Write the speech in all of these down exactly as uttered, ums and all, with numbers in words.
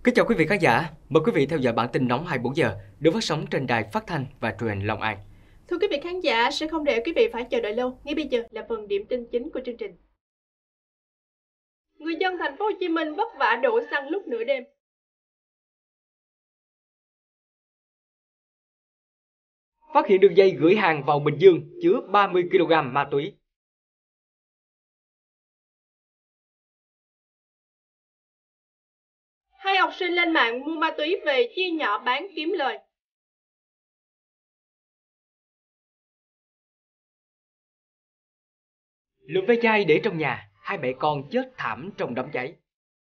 Kính chào quý vị khán giả, mời quý vị theo dõi bản tin nóng hai mươi bốn giờ được phát sóng trên đài phát thanh và truyền hình Long An. Thưa quý vị khán giả, sẽ không để quý vị phải chờ đợi lâu. Ngay bây giờ là phần điểm tin chính của chương trình. Người dân thành phố Hồ Chí Minh vất vả đổ xăng lúc nửa đêm. Phát hiện đường dây gửi hàng vào Bình Dương chứa ba mươi ki lô gam ma túy. Hai học sinh lên mạng mua ma túy về chia nhỏ bán kiếm lời. Lượng ve chai để trong nhà, hai mẹ con chết thảm trong đám cháy.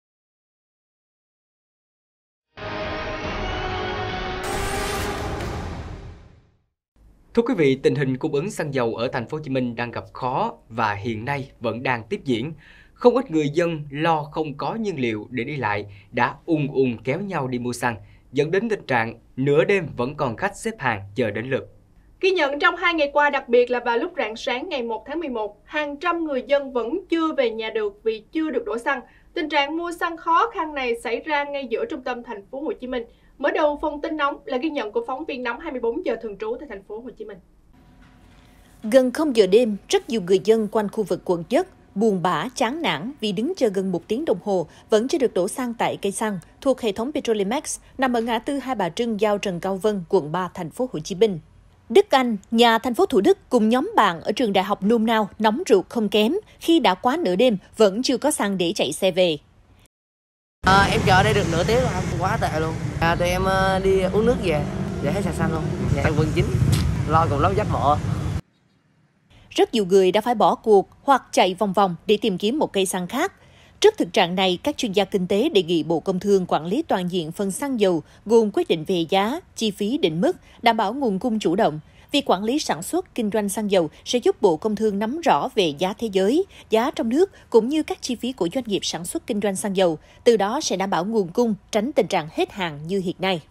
Thưa quý vị, tình hình cung ứng xăng dầu ở thành phố Hồ Chí Minh đang gặp khó và hiện nay vẫn đang tiếp diễn. Không ít người dân lo không có nhiên liệu để đi lại đã ùn ùn kéo nhau đi mua xăng, dẫn đến tình trạng nửa đêm vẫn còn khách xếp hàng chờ đến lượt. Ghi nhận trong hai ngày qua, đặc biệt là vào lúc rạng sáng ngày một tháng mười một, hàng trăm người dân vẫn chưa về nhà được vì chưa được đổ xăng. Tình trạng mua xăng khó khăn này xảy ra ngay giữa trung tâm thành phố Hồ Chí Minh. Mở đầu phần tin nóng là ghi nhận của phóng viên nóng hai mươi bốn giờ thường trú tại thành phố Hồ Chí Minh. Gần không giờ đêm, rất nhiều người dân quanh khu vực quận Nhất buồn bã, chán nản vì đứng chờ gần một tiếng đồng hồ vẫn chưa được đổ xăng tại cây xăng thuộc hệ thống Petrolimex nằm ở ngã tư Hai Bà Trưng giao Trần Cao Vân, quận ba, thành phố Hồ Chí Minh. Đức Anh, nhà thành phố Thủ Đức cùng nhóm bạn ở trường đại học nôn nao nóng ruột không kém khi đã quá nửa đêm vẫn chưa có xăng để chạy xe về. À, em chờ ở đây được nửa tiếng rồi, quá tệ luôn. À, tụi em uh, đi uống nước về, để hết sạch xăng luôn. Dạ. Em quân chính, lo cùng lắm dắt vợ. Rất nhiều người đã phải bỏ cuộc hoặc chạy vòng vòng để tìm kiếm một cây xăng khác. Trước thực trạng này, các chuyên gia kinh tế đề nghị Bộ Công Thương quản lý toàn diện phần xăng dầu, gồm quyết định về giá, chi phí định mức, đảm bảo nguồn cung chủ động. Việc quản lý sản xuất, kinh doanh xăng dầu sẽ giúp Bộ Công Thương nắm rõ về giá thế giới, giá trong nước cũng như các chi phí của doanh nghiệp sản xuất kinh doanh xăng dầu, từ đó sẽ đảm bảo nguồn cung, tránh tình trạng hết hàng như hiện nay.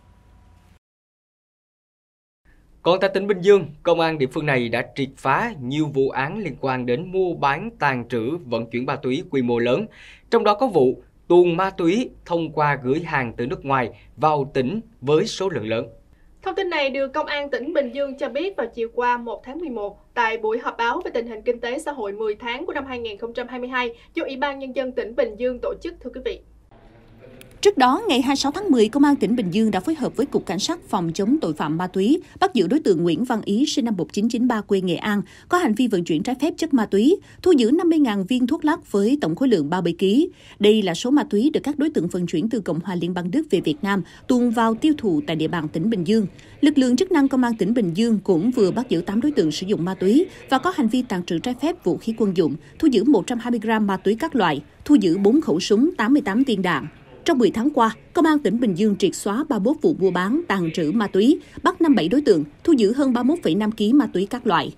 Còn tại tỉnh Bình Dương, công an địa phương này đã triệt phá nhiều vụ án liên quan đến mua bán, tàng trữ, vận chuyển ma túy quy mô lớn. Trong đó có vụ tuồn ma túy thông qua gửi hàng từ nước ngoài vào tỉnh với số lượng lớn. Thông tin này được Công an tỉnh Bình Dương cho biết vào chiều qua một tháng mười một tại buổi họp báo về tình hình kinh tế xã hội mười tháng của năm hai nghìn không trăm hai mươi hai do Ủy ban Nhân dân tỉnh Bình Dương tổ chức, thưa quý vị. Trước đó, ngày hai mươi sáu tháng mười, Công an tỉnh Bình Dương đã phối hợp với Cục Cảnh sát phòng chống tội phạm ma túy, bắt giữ đối tượng Nguyễn Văn Ý, sinh năm một nghìn chín trăm chín mươi ba, quê Nghệ An, có hành vi vận chuyển trái phép chất ma túy, thu giữ năm mươi nghìn viên thuốc lắc với tổng khối lượng ba mươi ki lô gam. Đây là số ma túy được các đối tượng vận chuyển từ Cộng hòa Liên bang Đức về Việt Nam, tuồn vào tiêu thụ tại địa bàn tỉnh Bình Dương. Lực lượng chức năng Công an tỉnh Bình Dương cũng vừa bắt giữ tám đối tượng sử dụng ma túy và có hành vi tàng trữ trái phép vũ khí quân dụng, thu giữ một trăm hai mươi gam ma túy các loại, thu giữ bốn khẩu súng, tám mươi tám viên đạn. Trong mười tháng qua, Công an tỉnh Bình Dương triệt xóa ba mươi mốt vụ mua bán, tàng trữ ma túy, bắt năm mươi bảy đối tượng, thu giữ hơn ba mươi mốt phẩy năm ki lô gam ma túy các loại.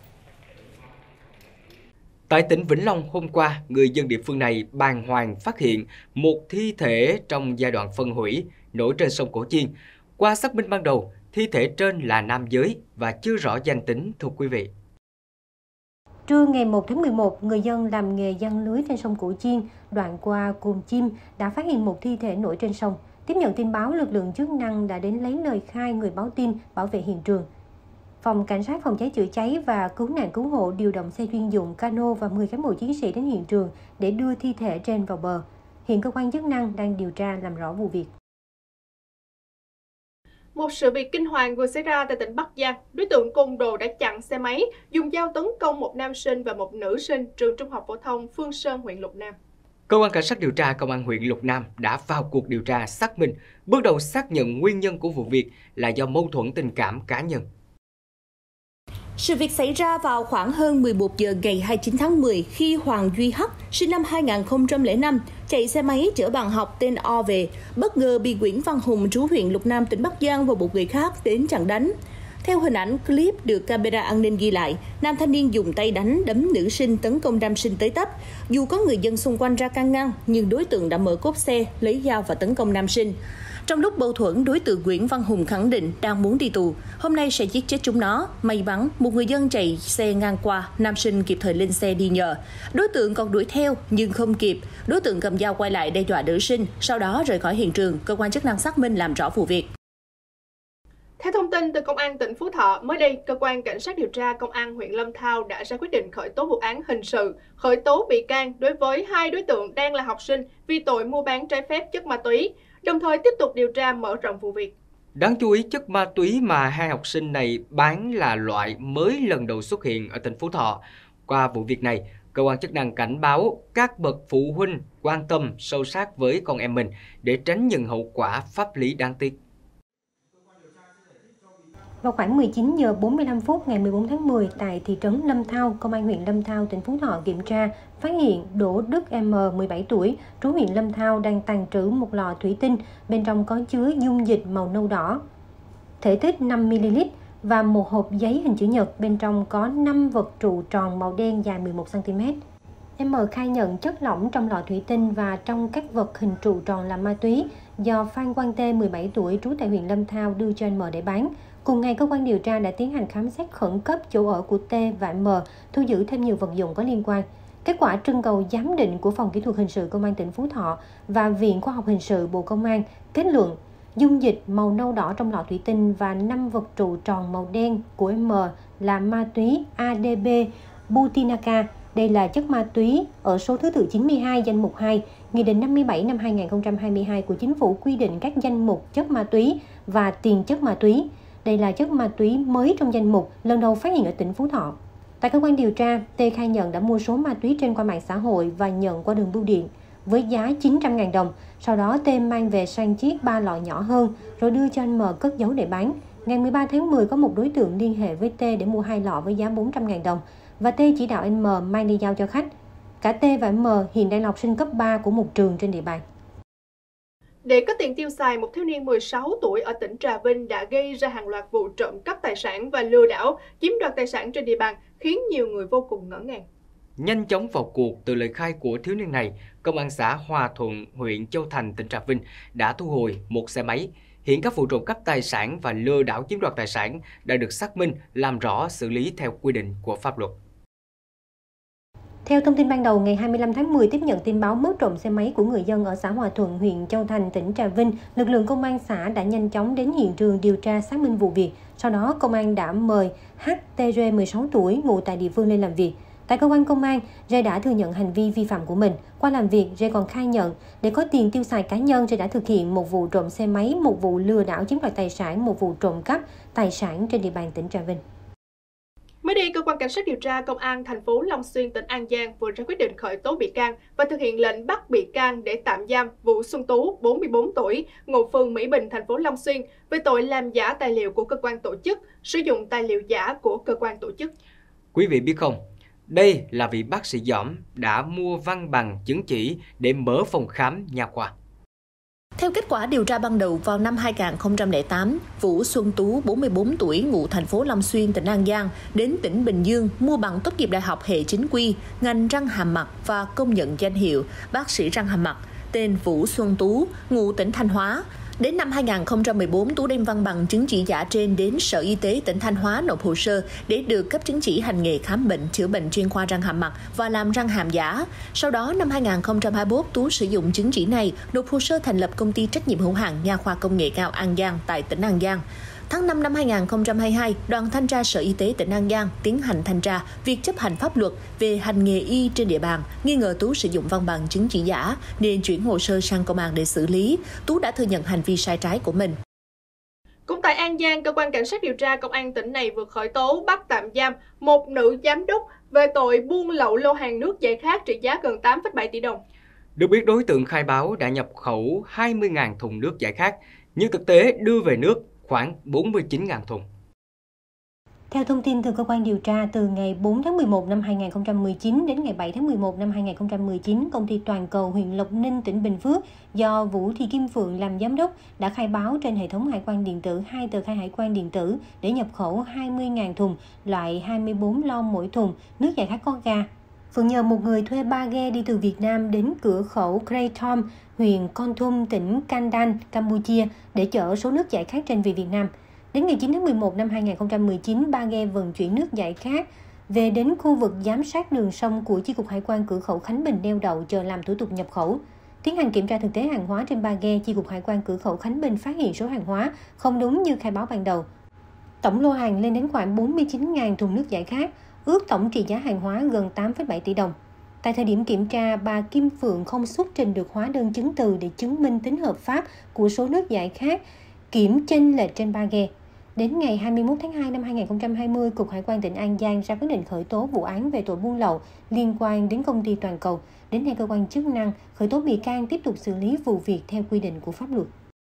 Tại tỉnh Vĩnh Long, hôm qua, người dân địa phương này bàng hoàng phát hiện một thi thể trong giai đoạn phân hủy nổi trên sông Cổ Chiên. Qua xác minh ban đầu, thi thể trên là nam giới và chưa rõ danh tính, thưa quý vị. Trưa ngày một tháng mười một, người dân làm nghề giăng lưới trên sông Cổ Chiên, đoạn qua Cồn Chim đã phát hiện một thi thể nổi trên sông. Tiếp nhận tin báo, lực lượng chức năng đã đến lấy lời khai người báo tin, bảo vệ hiện trường. Phòng Cảnh sát phòng cháy chữa cháy và cứu nạn cứu hộ điều động xe chuyên dụng, cano và mười cán bộ chiến sĩ đến hiện trường để đưa thi thể trên vào bờ. Hiện cơ quan chức năng đang điều tra làm rõ vụ việc. Một sự việc kinh hoàng vừa xảy ra tại tỉnh Bắc Giang. Đối tượng côn đồ đã chặn xe máy, dùng dao tấn công một nam sinh và một nữ sinh trường Trung học phổ thông Phương Sơn, huyện Lục Nam. Cơ quan Cảnh sát điều tra Công an huyện Lục Nam đã vào cuộc điều tra xác minh, bước đầu xác nhận nguyên nhân của vụ việc là do mâu thuẫn tình cảm cá nhân. Sự việc xảy ra vào khoảng hơn mười một giờ ngày hai mươi chín tháng mười khi Hoàng Duy Hắc, sinh năm hai nghìn không trăm lẻ năm, chạy xe máy chở bạn học tên O về, bất ngờ bị Nguyễn Văn Hùng, trú huyện Lục Nam, tỉnh Bắc Giang và một người khác đến chặn đánh. Theo hình ảnh clip được camera an ninh ghi lại, nam thanh niên dùng tay đánh đấm nữ sinh, tấn công nam sinh tới tấp. Dù có người dân xung quanh ra can ngăn, nhưng đối tượng đã mở cốp xe, lấy dao và tấn công nam sinh. Trong lúc mâu thuẫn, đối tượng Nguyễn Văn Hùng khẳng định đang muốn đi tù, hôm nay sẽ giết chết chúng nó. May mắn, một người dân chạy xe ngang qua, nam sinh kịp thời lên xe đi nhờ. Đối tượng còn đuổi theo nhưng không kịp. Đối tượng cầm dao quay lại đe dọa nữ sinh, sau đó rời khỏi hiện trường. Cơ quan chức năng xác minh làm rõ vụ việc. Theo thông tin từ Công an tỉnh Phú Thọ, mới đây, Cơ quan Cảnh sát điều tra Công an huyện Lâm Thao đã ra quyết định khởi tố vụ án hình sự, khởi tố bị can đối với hai đối tượng đang là học sinh vì tội mua bán trái phép chất ma túy, đồng thời tiếp tục điều tra mở rộng vụ việc. Đáng chú ý, chất ma túy mà hai học sinh này bán là loại mới lần đầu xuất hiện ở tỉnh Phú Thọ. Qua vụ việc này, cơ quan chức năng cảnh báo các bậc phụ huynh quan tâm sâu sát với con em mình để tránh những hậu quả pháp lý đáng tiếc. Vào khoảng mười chín giờ bốn mươi lăm phút ngày mười bốn tháng mười, tại thị trấn Lâm Thao, Công an huyện Lâm Thao, tỉnh Phú Thọ kiểm tra, phát hiện Đỗ Đức M, mười bảy tuổi, trú huyện Lâm Thao đang tàng trữ một lọ thủy tinh, bên trong có chứa dung dịch màu nâu đỏ, thể tích năm mi li lít và một hộp giấy hình chữ nhật, bên trong có năm vật trụ tròn màu đen dài mười một xăng ti mét. M khai nhận chất lỏng trong lọ thủy tinh và trong các vật hình trụ tròn là ma túy do Phan Quang Tê, mười bảy tuổi, trú tại huyện Lâm Thao đưa cho M để bán. Cùng ngày, cơ quan điều tra đã tiến hành khám xét khẩn cấp chỗ ở của T và M, thu giữ thêm nhiều vật dụng có liên quan. Kết quả trưng cầu giám định của Phòng Kỹ thuật Hình sự Công an tỉnh Phú Thọ và Viện Khoa học Hình sự Bộ Công an kết luận dung dịch màu nâu đỏ trong lọ thủy tinh và năm vật trụ tròn màu đen của M là ma túy a đê bê Butinaca. Đây là chất ma túy ở số thứ tự chín mươi hai danh mục hai, Nghị định năm mươi bảy năm hai nghìn không trăm hai mươi hai của Chính phủ quy định các danh mục chất ma túy và tiền chất ma túy. Đây là chất ma túy mới trong danh mục, lần đầu phát hiện ở tỉnh Phú Thọ. Tại cơ quan điều tra, T khai nhận đã mua số ma túy trên qua mạng xã hội và nhận qua đường bưu điện với giá chín trăm nghìn đồng. Sau đó T mang về sang chiết ba lọ nhỏ hơn rồi đưa cho anh M cất giấu để bán. Ngày mười ba tháng mười có một đối tượng liên hệ với T để mua hai lọ với giá bốn trăm nghìn đồng và T chỉ đạo anh M mang đi giao cho khách. Cả T và M hiện đang là học sinh cấp ba của một trường trên địa bàn. Để có tiền tiêu xài, một thiếu niên mười sáu tuổi ở tỉnh Trà Vinh đã gây ra hàng loạt vụ trộm cắp tài sản và lừa đảo, chiếm đoạt tài sản trên địa bàn, khiến nhiều người vô cùng ngỡ ngàng. Nhanh chóng vào cuộc từ lời khai của thiếu niên này, Công an xã Hòa Thuận, huyện Châu Thành, tỉnh Trà Vinh đã thu hồi một xe máy. Hiện các vụ trộm cắp tài sản và lừa đảo chiếm đoạt tài sản đã được xác minh, làm rõ, xử lý theo quy định của pháp luật. Theo thông tin ban đầu, ngày hai mươi lăm tháng mười tiếp nhận tin báo mất trộm xe máy của người dân ở xã Hòa Thuận, huyện Châu Thành, tỉnh Trà Vinh, lực lượng công an xã đã nhanh chóng đến hiện trường điều tra xác minh vụ việc. Sau đó, công an đã mời hát tê rê, mười sáu tuổi, ngụ tại địa phương lên làm việc. Tại cơ quan công an, Rê đã thừa nhận hành vi vi phạm của mình. Qua làm việc, Rê còn khai nhận để có tiền tiêu xài cá nhân, Rê đã thực hiện một vụ trộm xe máy, một vụ lừa đảo chiếm đoạt tài sản, một vụ trộm cắp tài sản trên địa bàn tỉnh Trà Vinh. Mới đây, Cơ quan Cảnh sát điều tra Công an thành phố Long Xuyên, tỉnh An Giang vừa ra quyết định khởi tố bị can và thực hiện lệnh bắt bị can để tạm giam Vũ Xuân Tú, bốn mươi bốn tuổi, ngụ phường Mỹ Bình, thành phố Long Xuyên, về tội làm giả tài liệu của cơ quan tổ chức, sử dụng tài liệu giả của cơ quan tổ chức. Quý vị biết không, đây là vị bác sĩ giỏm đã mua văn bằng chứng chỉ để mở phòng khám nha khoa. Theo kết quả điều tra ban đầu, vào năm hai nghìn không trăm lẻ tám, Vũ Xuân Tú, bốn mươi bốn tuổi, ngụ thành phố Long Xuyên, tỉnh An Giang, đến tỉnh Bình Dương mua bằng tốt nghiệp đại học hệ chính quy, ngành răng hàm mặt và công nhận danh hiệu bác sĩ răng hàm mặt, tên Vũ Xuân Tú, ngụ tỉnh Thanh Hóa. Đến năm hai nghìn không trăm mười bốn, Tú đem văn bằng chứng chỉ giả trên đến Sở Y tế tỉnh Thanh Hóa nộp hồ sơ để được cấp chứng chỉ hành nghề khám bệnh, chữa bệnh chuyên khoa răng hàm mặt và làm răng hàm giả. Sau đó, năm hai nghìn không trăm hai mươi mốt, Tú sử dụng chứng chỉ này nộp hồ sơ thành lập công ty trách nhiệm hữu hạn Nha khoa Công nghệ cao An Giang tại tỉnh An Giang. Tháng năm năm hai nghìn không trăm hai mươi hai, đoàn thanh tra Sở Y tế tỉnh An Giang tiến hành thanh tra việc chấp hành pháp luật về hành nghề y trên địa bàn, nghi ngờ Tú sử dụng văn bằng chứng chỉ giả nên chuyển hồ sơ sang công an để xử lý. Tú đã thừa nhận hành vi sai trái của mình. Cũng tại An Giang, Cơ quan Cảnh sát điều tra Công an tỉnh này vừa khởi tố bắt tạm giam một nữ giám đốc về tội buôn lậu lô hàng nước giải khát trị giá gần tám phẩy bảy tỷ đồng. Được biết, đối tượng khai báo đã nhập khẩu hai mươi nghìn thùng nước giải khát, nhưng thực tế đưa về nước khoảng bốn mươi chín nghìn thùng. Theo thông tin từ cơ quan điều tra, từ ngày bốn tháng mười một năm hai nghìn không trăm mười chín đến ngày bảy tháng mười một năm hai nghìn không trăm mười chín, công ty Toàn Cầu huyện Lộc Ninh, tỉnh Bình Phước do Vũ Thị Kim Phượng làm giám đốc đã khai báo trên hệ thống hải quan điện tử hai tờ khai hải quan điện tử để nhập khẩu hai mươi nghìn thùng loại hai mươi bốn lon mỗi thùng nước giải khát có ga. Phượng nhờ một người thuê ba ghe đi từ Việt Nam đến cửa khẩu Kratom, huyện Kon Tum, tỉnh Kandan, Campuchia để chở số nước giải khát trên về Việt Nam. Đến ngày chín tháng mười một năm hai nghìn không trăm mười chín, ba ghe vận chuyển nước giải khát về đến khu vực giám sát đường sông của Chi cục Hải quan cửa khẩu Khánh Bình neo đậu chờ làm thủ tục nhập khẩu. Tiến hành kiểm tra thực tế hàng hóa trên ba ghe, Chi cục Hải quan cửa khẩu Khánh Bình phát hiện số hàng hóa không đúng như khai báo ban đầu. Tổng lô hàng lên đến khoảng bốn mươi chín nghìn thùng nước giải khát, ước tổng trị giá hàng hóa gần tám phẩy bảy tỷ đồng. Tại thời điểm kiểm tra, bà Kim Phượng không xuất trình được hóa đơn chứng từ để chứng minh tính hợp pháp của số nước giải khát kiểm chênh lệch trên ba ghe. Đến ngày hai mươi mốt tháng hai năm hai nghìn không trăm hai mươi, Cục Hải quan tỉnh An Giang ra quyết định khởi tố vụ án về tội buôn lậu liên quan đến công ty Toàn Cầu. Đến nay, cơ quan chức năng khởi tố bị can tiếp tục xử lý vụ việc theo quy định của pháp luật.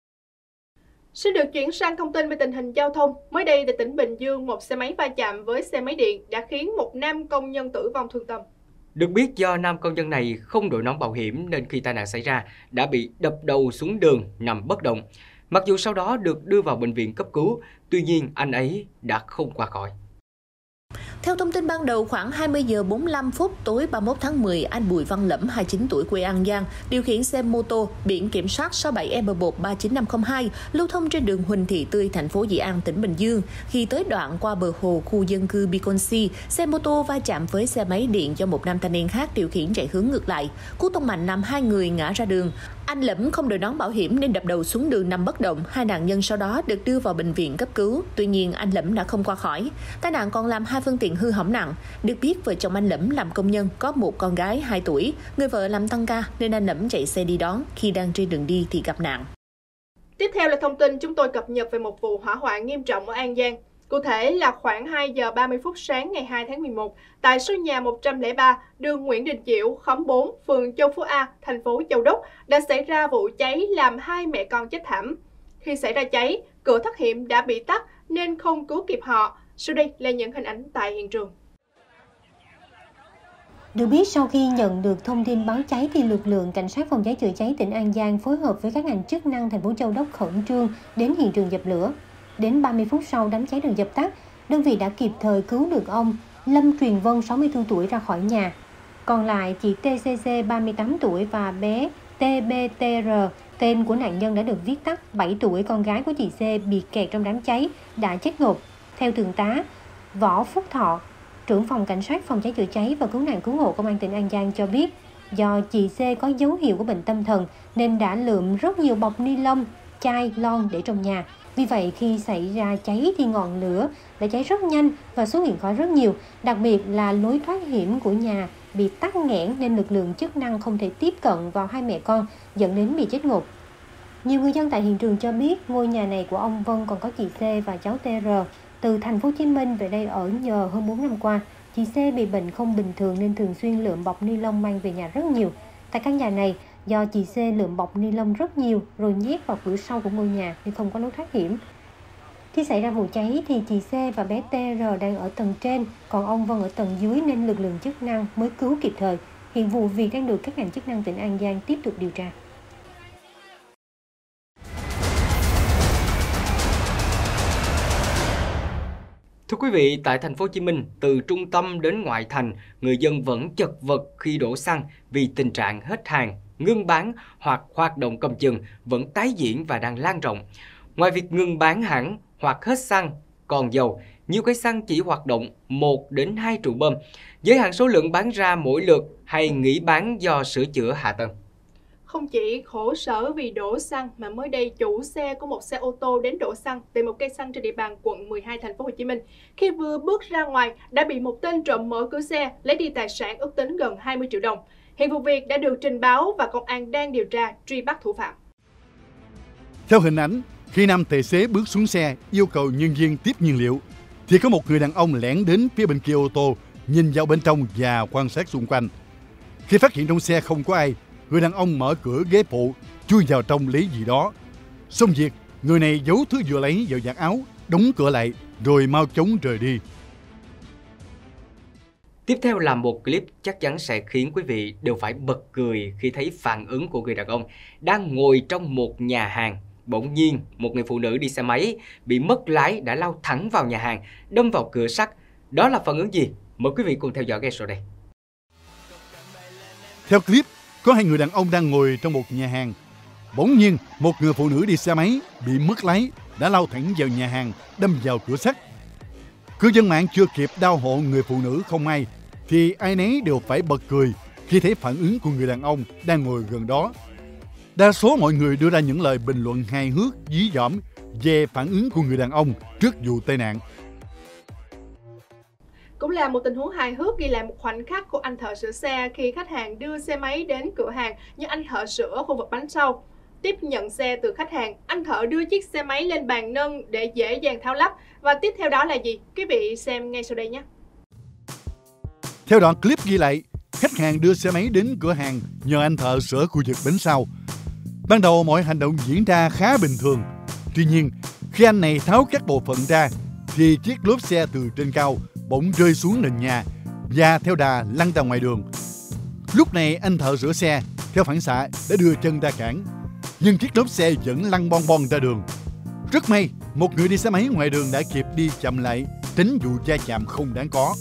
Sẽ được chuyển sang thông tin về tình hình giao thông. Mới đây tại tỉnh Bình Dương, một xe máy va chạm với xe máy điện đã khiến một nam công nhân tử vong thương tâm. Được biết do nam công nhân này không đội nón bảo hiểm nên khi tai nạn xảy ra đã bị đập đầu xuống đường nằm bất động. Mặc dù sau đó được đưa vào bệnh viện cấp cứu, tuy nhiên anh ấy đã không qua khỏi. Theo thông tin ban đầu, khoảng hai mươi giờ bốn mươi lăm phút tối ba mươi mốt tháng mười, anh Bùi Văn Lẫm, hai mươi chín tuổi, quê An Giang, điều khiển xe mô tô biển kiểm soát sáu bảy M một ba chín năm không hai lưu thông trên đường Huỳnh Thị Tươi, thành phố Dĩ An, tỉnh Bình Dương. Khi tới đoạn qua bờ hồ khu dân cư Biconsi, xe mô tô va chạm với xe máy điện do một nam thanh niên khác điều khiển chạy hướng ngược lại. Cú tông mạnh làm hai người ngã ra đường. Anh Lẫm không đội nón bảo hiểm nên đập đầu xuống đường nằm bất động. Hai nạn nhân sau đó được đưa vào bệnh viện cấp cứu. Tuy nhiên, anh Lẫm đã không qua khỏi. Tai nạn còn làm hai phương tiện hư hỏng nặng. Được biết, vợ chồng anh Lẫm làm công nhân, có một con gái hai tuổi. Người vợ làm tăng ca nên anh Lẫm chạy xe đi đón. Khi đang trên đường đi thì gặp nạn. Tiếp theo là thông tin chúng tôi cập nhật về một vụ hỏa hoạn nghiêm trọng ở An Giang. Cụ thể là khoảng hai giờ ba mươi phút sáng ngày hai tháng mười một, tại số nhà một trăm lẻ ba, đường Nguyễn Đình Chiểu, khóm bốn, phường Châu Phú A, thành phố Châu Đốc đã xảy ra vụ cháy làm hai mẹ con chết thảm. Khi xảy ra cháy, cửa thoát hiểm đã bị tắt nên không cứu kịp họ. Sau đây là những hình ảnh tại hiện trường. Được biết, sau khi nhận được thông tin báo cháy thì lực lượng cảnh sát phòng cháy chữa cháy tỉnh An Giang phối hợp với các ngành chức năng thành phố Châu Đốc khẩn trương đến hiện trường dập lửa. Đến ba mươi phút sau đám cháy được dập tắt, đơn vị đã kịp thời cứu được ông Lâm Truyền Vân, sáu mươi tư tuổi ra khỏi nhà. Còn lại, chị tê xê xê, ba mươi tám tuổi và bé tê bê tê rờ, tên của nạn nhân đã được viết tắt, bảy tuổi, con gái của chị C bị kẹt trong đám cháy, đã chết ngộp. Theo Thượng tá Võ Phúc Thọ, trưởng phòng cảnh sát phòng cháy chữa cháy và cứu nạn cứu hộ công an tỉnh An Giang cho biết, do chị C có dấu hiệu của bệnh tâm thần nên đã lượm rất nhiều bọc ni lông, chai, lon để trong nhà. Vì vậy, khi xảy ra cháy thì ngọn lửa đã cháy rất nhanh và xuất hiện khói rất nhiều. Đặc biệt là lối thoát hiểm của nhà bị tắc nghẽn nên lực lượng chức năng không thể tiếp cận vào hai mẹ con, dẫn đến bị chết ngộp. Nhiều người dân tại hiện trường cho biết ngôi nhà này của ông Vân còn có chị C và cháu tê rờ từ thành phố Hồ Chí Minh về đây ở nhờ hơn bốn năm qua. Chị C bị bệnh không bình thường nên thường xuyên lượm bọc ni lông mang về nhà rất nhiều. Tại căn nhà này, do chị C lượm bọc ni lông rất nhiều rồi nhét vào cửa sau của ngôi nhà nên không có lối thoát hiểm. Khi xảy ra vụ cháy thì chị C và bé tê rờ đang ở tầng trên, còn ông Vân ở tầng dưới nên lực lượng chức năng mới cứu kịp thời. Hiện vụ việc đang được các ngành chức năng tỉnh An Giang tiếp tục điều tra. Thưa quý vị, tại thành phố Hồ Chí Minh, từ trung tâm đến ngoại thành, người dân vẫn chật vật khi đổ xăng vì tình trạng hết hàng, ngưng bán hoặc hoạt động cầm chừng vẫn tái diễn và đang lan rộng. Ngoài việc ngừng bán hẳn hoặc hết xăng, còn dầu, nhiều cây xăng chỉ hoạt động một đến hai trụ bơm, giới hạn số lượng bán ra mỗi lượt hay nghỉ bán do sửa chữa hạ tầng. Không chỉ khổ sở vì đổ xăng mà mới đây chủ xe của một xe ô tô đến đổ xăng tại một cây xăng trên địa bàn quận mười hai thành phố Hồ Chí Minh, khi vừa bước ra ngoài đã bị một tên trộm mở cửa xe lấy đi tài sản ước tính gần hai mươi triệu đồng. Hiện vụ việc đã được trình báo và công an đang điều tra truy bắt thủ phạm. Theo hình ảnh, khi nam tài xế bước xuống xe yêu cầu nhân viên tiếp nhiên liệu thì có một người đàn ông lẻn đến phía bên kia ô tô, nhìn vào bên trong và quan sát xung quanh. Khi phát hiện trong xe không có ai, người đàn ông mở cửa ghế phụ, chui vào trong lấy gì đó. Xong việc, người này giấu thứ vừa lấy vào vạt áo, đóng cửa lại, rồi mau chóng rời đi. Tiếp theo là một clip chắc chắn sẽ khiến quý vị đều phải bật cười khi thấy phản ứng của người đàn ông đang ngồi trong một nhà hàng. Bỗng nhiên, một người phụ nữ đi xe máy bị mất lái đã lao thẳng vào nhà hàng, đâm vào cửa sắt. Đó là phản ứng gì? Mời quý vị cùng theo dõi ngay sau đây. Theo clip, có hai người đàn ông đang ngồi trong một nhà hàng. Bỗng nhiên, một người phụ nữ đi xe máy bị mất lái đã lao thẳng vào nhà hàng, đâm vào cửa sắt. Cư dân mạng chưa kịp đau hộ người phụ nữ không may, thì ai nấy đều phải bật cười khi thấy phản ứng của người đàn ông đang ngồi gần đó. Đa số mọi người đưa ra những lời bình luận hài hước, dí dỏm về phản ứng của người đàn ông trước vụ tai nạn. Cũng là một tình huống hài hước ghi lại một khoảnh khắc của anh thợ sửa xe khi khách hàng đưa xe máy đến cửa hàng nhưng anh thợ sửa ở khu vực bánh sau. Tiếp nhận xe từ khách hàng, anh thợ đưa chiếc xe máy lên bàn nâng để dễ dàng tháo lắp. Và tiếp theo đó là gì? Quý vị xem ngay sau đây nhé. Theo đoạn clip ghi lại, khách hàng đưa xe máy đến cửa hàng nhờ anh thợ sửa khu vực bánh sau. Ban đầu mọi hành động diễn ra khá bình thường. Tuy nhiên, khi anh này tháo các bộ phận ra, thì chiếc lốp xe từ trên cao bỗng rơi xuống nền nhà và theo đà lăn ra ngoài đường. Lúc này anh thợ sửa xe theo phản xạ đã đưa chân ra cản, nhưng chiếc lốp xe vẫn lăn bon bon ra đường. Rất may, một người đi xe máy ngoài đường đã kịp đi chậm lại, tránh vụ va chạm không đáng có.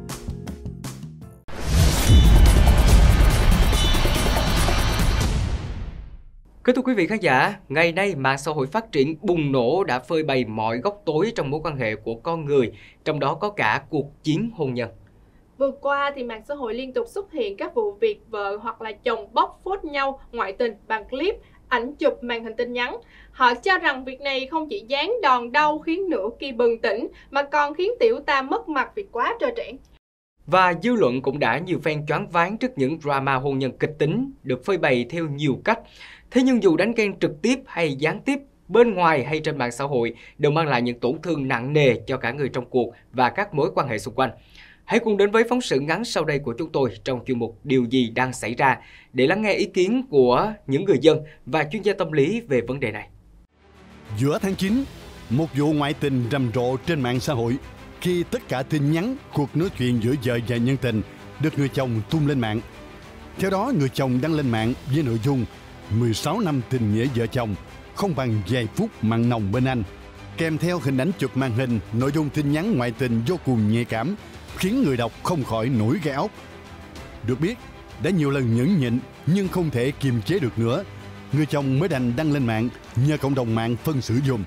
Kính thưa quý vị khán giả, ngày nay mạng xã hội phát triển bùng nổ đã phơi bày mọi góc tối trong mối quan hệ của con người, trong đó có cả cuộc chiến hôn nhân. Vừa qua thì mạng xã hội liên tục xuất hiện các vụ việc vợ hoặc là chồng bóc phốt nhau ngoại tình bằng clip, ảnh chụp, màn hình tin nhắn. Họ cho rằng việc này không chỉ giáng đòn đau khiến nửa kia bừng tỉnh mà còn khiến tiểu tam mất mặt vì quá trơ trẽn. Và dư luận cũng đã nhiều phen choáng váng trước những drama hôn nhân kịch tính được phơi bày theo nhiều cách. Thế nhưng dù đánh ghen trực tiếp hay gián tiếp, bên ngoài hay trên mạng xã hội đều mang lại những tổn thương nặng nề cho cả người trong cuộc và các mối quan hệ xung quanh. Hãy cùng đến với phóng sự ngắn sau đây của chúng tôi trong chuyên mục Điều gì đang xảy ra để lắng nghe ý kiến của những người dân và chuyên gia tâm lý về vấn đề này. Giữa tháng chín, một vụ ngoại tình rầm rộ trên mạng xã hội khi tất cả tin nhắn, cuộc nói chuyện giữa vợ và nhân tình được người chồng tung lên mạng. Theo đó, người chồng đăng lên mạng với nội dung mười sáu năm tình nghĩa vợ chồng, không bằng vài phút mặn nồng bên anh. Kèm theo hình ảnh chụp màn hình, nội dung tin nhắn ngoại tình vô cùng nhạy cảm, khiến người đọc không khỏi nổi gai ốc. Được biết, đã nhiều lần nhẫn nhịn nhưng không thể kiềm chế được nữa, người chồng mới đành đăng lên mạng nhờ cộng đồng mạng phân xử dùm.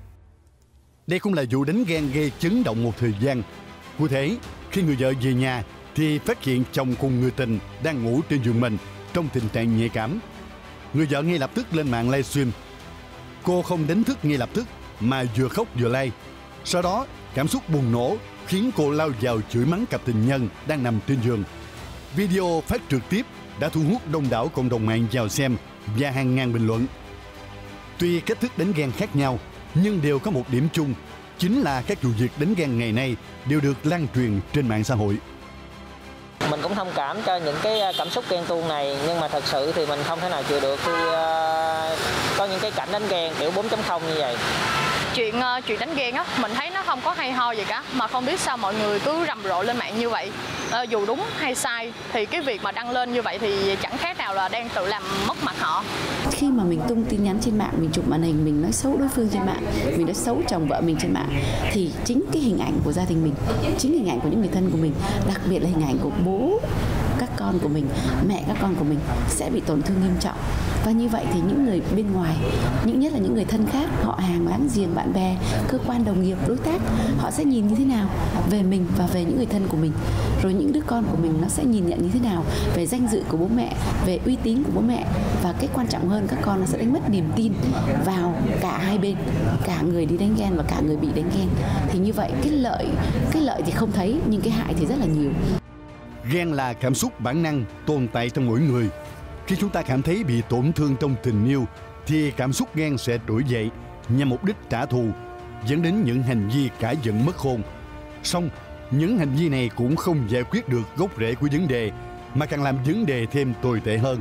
Đây cũng là vụ đánh ghen gây chấn động một thời gian. Cụ thể, khi người vợ về nhà thì phát hiện chồng cùng người tình đang ngủ trên giường mình trong tình trạng nhạy cảm. Người vợ ngay lập tức lên mạng livestream. Cô không đánh thức ngay lập tức mà vừa khóc vừa lay. Sau đó, cảm xúc bùng nổ khiến cô lao vào chửi mắng cặp tình nhân đang nằm trên giường. Video phát trực tiếp đã thu hút đông đảo cộng đồng mạng vào xem và hàng ngàn bình luận. Tuy cách thức đánh ghen khác nhau, nhưng đều có một điểm chung, chính là các vụ việc đánh ghen ngày nay đều được lan truyền trên mạng xã hội. Mình cũng thông cảm cho những cái cảm xúc ghen tuông này, nhưng mà thật sự thì mình không thể nào chịu được khi uh, có những cái cảnh đánh ghen kiểu bốn chấm không như vậy. Chuyện uh, chuyện đánh ghen á, mình thấy nó không có hay ho gì cả, mà không biết sao mọi người cứ rầm rộ lên mạng như vậy. Uh, dù đúng hay sai thì cái việc mà đăng lên như vậy thì chẳng khác nào là đang tự làm mất mặt họ. Khi mà mình tung tin nhắn trên mạng, mình chụp màn hình, mình nói xấu đối phương trên mạng, mình nói xấu chồng vợ mình trên mạng, thì chính cái hình ảnh của gia đình mình, chính hình ảnh của những người thân của mình, đặc biệt là hình ảnh của bố các con của mình, mẹ các con của mình sẽ bị tổn thương nghiêm trọng. Và như vậy thì những người bên ngoài, những nhất là những người thân khác, họ hàng, láng giềng, bạn bè, cơ quan, đồng nghiệp, đối tác, họ sẽ nhìn như thế nào về mình và về những người thân của mình. Rồi những đứa con của mình nó sẽ nhìn nhận như thế nào về danh dự của bố mẹ, về uy tín của bố mẹ. Và cái quan trọng hơn, các con nó sẽ đánh mất niềm tin vào cả hai bên, cả người đi đánh ghen và cả người bị đánh ghen. Thì như vậy cái lợi, cái lợi thì không thấy, nhưng cái hại thì rất là nhiều. Ghen là cảm xúc bản năng tồn tại trong mỗi người. Khi chúng ta cảm thấy bị tổn thương trong tình yêu thì cảm xúc ghen sẽ trỗi dậy nhằm mục đích trả thù, dẫn đến những hành vi cãi giận mất hồn. Song những hành vi này cũng không giải quyết được gốc rễ của vấn đề, mà càng làm vấn đề thêm tồi tệ hơn.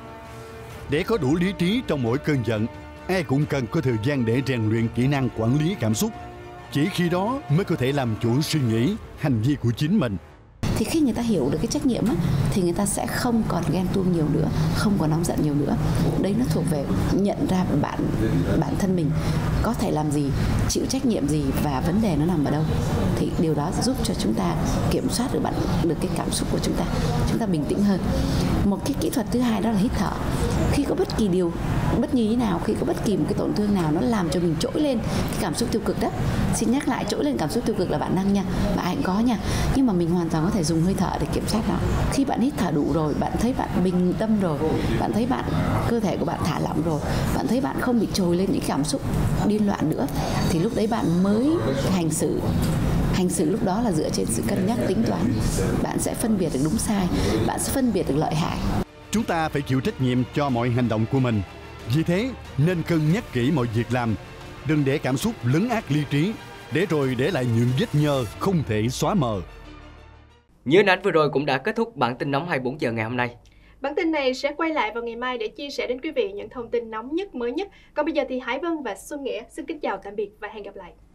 Để có đủ lý trí trong mỗi cơn giận, ai cũng cần có thời gian để rèn luyện kỹ năng quản lý cảm xúc. Chỉ khi đó mới có thể làm chủ suy nghĩ, hành vi của chính mình. Thì khi người ta hiểu được cái trách nhiệm á, thì người ta sẽ không còn ghen tuông nhiều nữa, không còn nóng giận nhiều nữa. Đấy nó thuộc về nhận ra bản bản thân mình có thể làm gì, chịu trách nhiệm gì và vấn đề nó nằm ở đâu. thì điều đó giúp cho chúng ta kiểm soát được bạn được cái cảm xúc của chúng ta, chúng ta bình tĩnh hơn. Một cái kỹ thuật thứ hai đó là hít thở. Khi có bất kỳ điều bất như thế nào, khi có bất kỳ một cái tổn thương nào nó làm cho mình trỗi lên cái cảm xúc tiêu cực đó, xin nhắc lại, trỗi lên cảm xúc tiêu cực là bản năng nha, mà ai cũng có nha, nhưng mà mình hoàn toàn có thể dùng hơi thở để kiểm soát nó. Khi bạn hít thở đủ rồi, bạn thấy bạn bình tâm rồi, bạn thấy bạn cơ thể của bạn thả lỏng rồi, bạn thấy bạn không bị trồi lên những cảm xúc điên loạn nữa, thì lúc đấy bạn mới hành xử. Hành xử lúc đó là dựa trên sự cân nhắc tính toán. Bạn sẽ phân biệt được đúng sai, bạn sẽ phân biệt được lợi hại. Chúng ta phải chịu trách nhiệm cho mọi hành động của mình. Vì thế, nên cân nhắc kỹ mọi việc làm. Đừng để cảm xúc lấn át lý trí, để rồi để lại những vết nhơ không thể xóa mờ. Những hình ảnh vừa rồi cũng đã kết thúc bản tin nóng hai mươi bốn giờ ngày hôm nay. Bản tin này sẽ quay lại vào ngày mai để chia sẻ đến quý vị những thông tin nóng nhất mới nhất. Còn bây giờ thì Hải Vân và Xuân Nghĩa xin kính chào tạm biệt và hẹn gặp lại.